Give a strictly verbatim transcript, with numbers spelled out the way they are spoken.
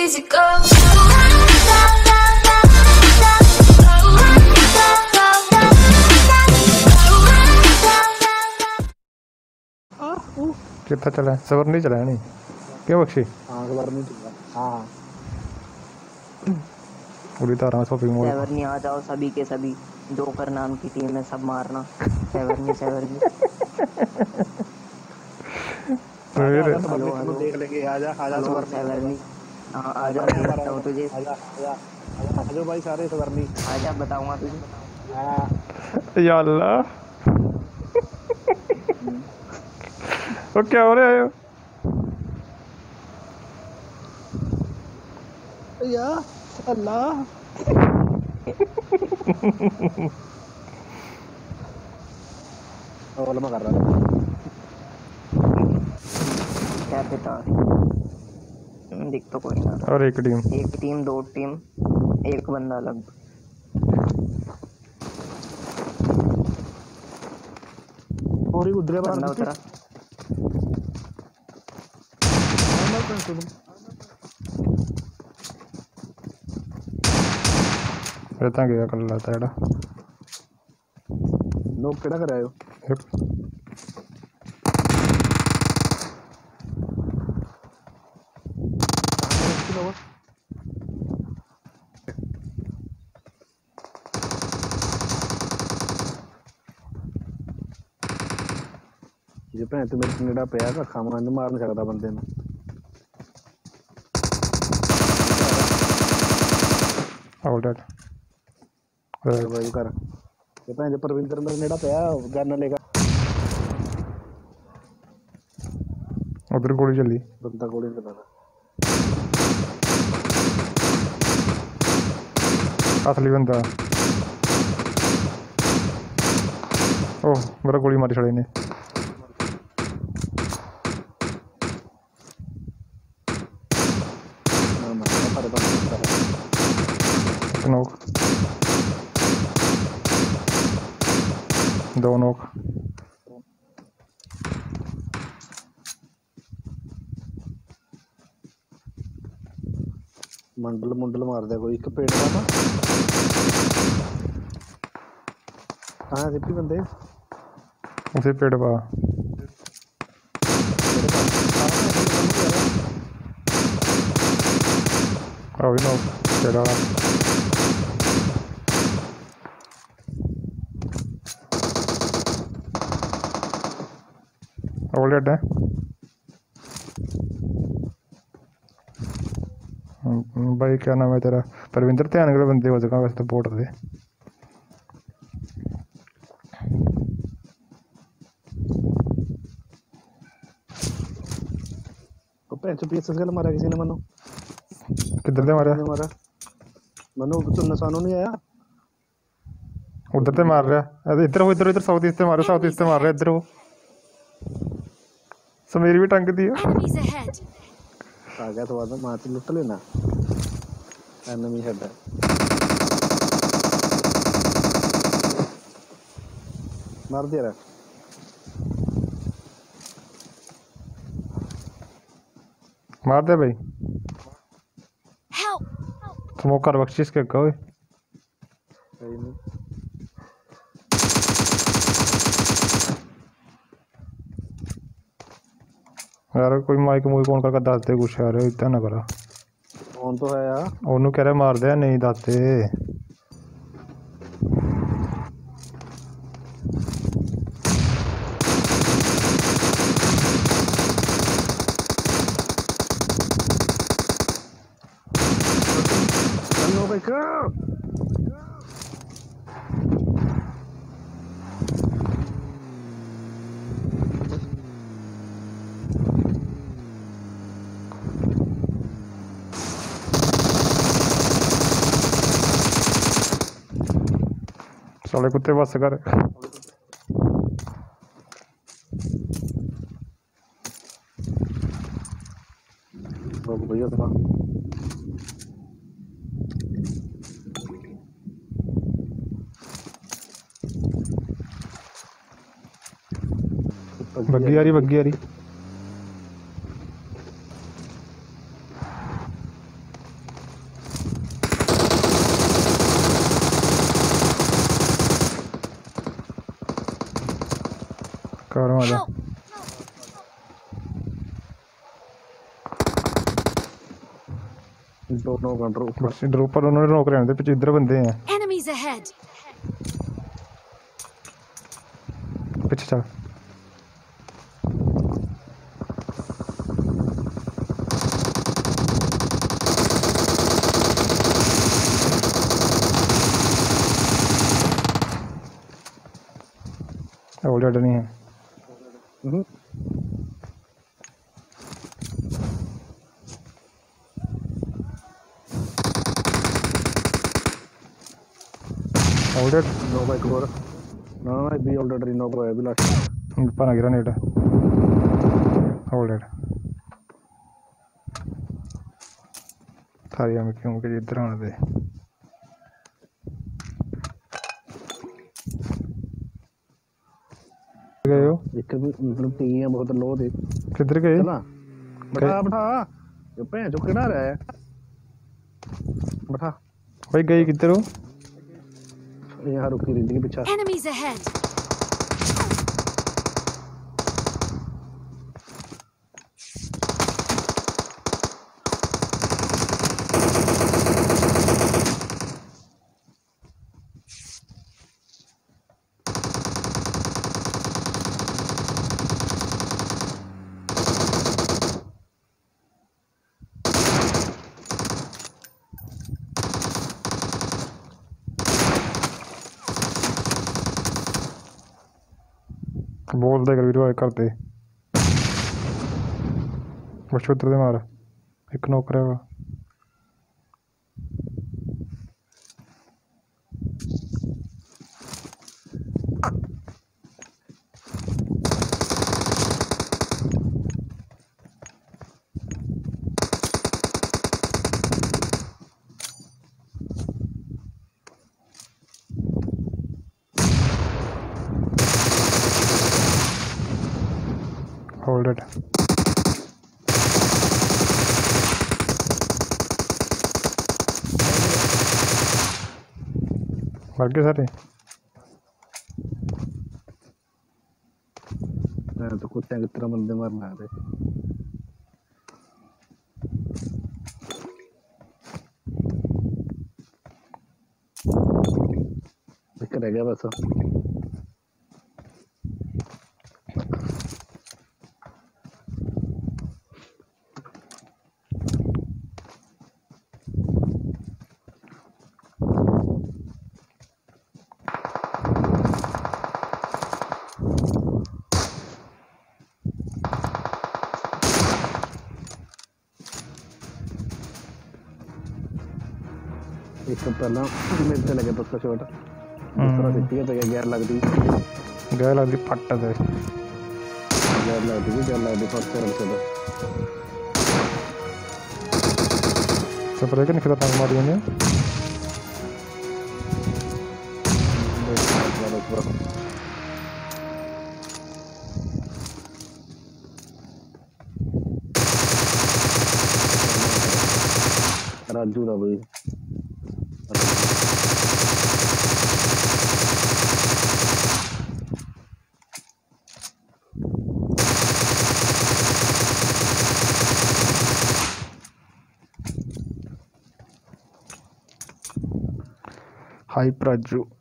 easy go. कितना चला है? सबर नहीं चला है नहीं क्यों बख्शी? हाँ सबर नहीं चला। हाँ पूरी तरह शॉपिंग मॉल सेवरनी आ जाओ सभी के सभी, जोकर नाम की टीम है, सब मारना। सेवरनी सेवरनी आजा मेरे सबर नहीं, तुम देख लेंगे। आजा आजा सबर सेवरनी। हाँ आजा, नहीं देखता हूँ तुझे। आजा आजा आजा भाई सारे सबर नहीं। आजा बताऊंगा तुझे। या अल्लाह वो क्या हो रहा है? या अल्लाह और मैं कर रहा था क्या पता, दिख तो कोई ना। और एक टीम एक टीम दो टीम एक बंदा अलग। और ही उधर बाहर बंदा उतरा। रहता गया कर लाता है लोग केड़ा कर आयो। ये भैन तू मेरे नेड़ा पिया रखा मैं मार नहीं सकता बंदे ने। ऑल डेड भाई कर ये भैन परविंदर मेरे नेड़ा पिया गन लेगा। उधर गोली चली, बंदा गोली चला असली बंदा। ओह मेरा गोली मारी छड़े ने। नोक दो नोक। मंडल मुंडल मार दे कोई एक पेड़ का ना। कहाँ सिप्पी बंदे उसे पेड़ पा अभी नोक पेड़ वाला। ऑल डेड है भाई। क्या नाम है तेरा? परविंदर ध्यान करो बंदे हो सका वैसे तो बोट दे। मारा किसी ने मनो। किधर से मारा? मारा मनो तो निशानों नहीं आया। उधर से मार रहा है। इधर हो इधर इधर साउथ ईस्ट से मारो, साउथ ईस्ट से मार रहा है। इधर हो समीर भी टंग दी। आ गया तो बाद मार लुट लेना। एनिमी हेड है। मार दिया रे। मार दे भाई। स्मोक कर बख्शीश के कोई यार कोई माइक मूवी कौन करके दस दे कुछ यार। इतना ना करा कौन तो है यार। ओनू कह रहा मार दे नहीं दस दे। हेलो भाई का साले कुत्ते बस कर। भैया था बग्गी आ रही बग्गी आ रही। कवर में आ जा। Help! दोनों कंट्रोल ऊपर। बस इधर ऊपर उन्होंने रोक रहे हैं, पीछे इधर बंदे हैं। Enemies ahead! पीछे चल। ऑलरेडी नहीं है। हम्म ऑलरेडी नो बाइक और ना ना भी ऑलरेडी नो को है भी लास्ट पर आ गिरा नेट। ऑलरेडी थारी हमें क्यों कि इधर आने दे। गए हो एक भी मतलब टी है बहुत लो थे। किधर गए? चला बैठा बैठा ये पे जो किधर रहा है बैठा भाई गए किधर हो? यहाँ रुकी रही थी पीछे। Enemies ahead! बोल दे कर वीडियो कर दे। बस उधर दे मार एक नौकर है। Hold it. मर गए सारे। मैं तो कुत्ते की तरह बंदे मारना है। एक रह गया बस। एक तो पहला मेरे से लगे पत्ता शॉट दूसरा सिटी है तो गैर लगती गैर लगती फट दे गैर लगती गैर लगती फट कर से सब रहेगा नहीं खतरनाक मारी ने। राजू दा भाई हाई प्राजू।